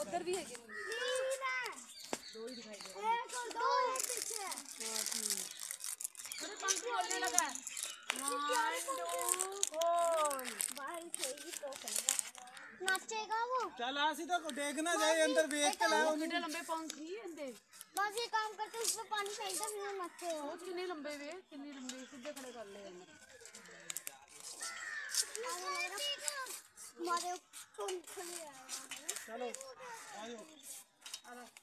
उधर भी है कि दो ही दिखाई दे रहे हैं। दो है पीछे। हाँ ठीक। अरे पंख खोलने लगा है। बाहर खेलेगी तो चलेगा। नाचेगा वो। चल आ सीधा को देखना जाए अंदर देख के लाओ। कितने लंबे पंख ही अंदर। बस ये काम करते उसमें पानी फेंकते फिर नाचते हो। कितने लंबे वे कितने लंबे सीधे खड़े कर ले हमारे पंख ले आए। चलो आ जाओ।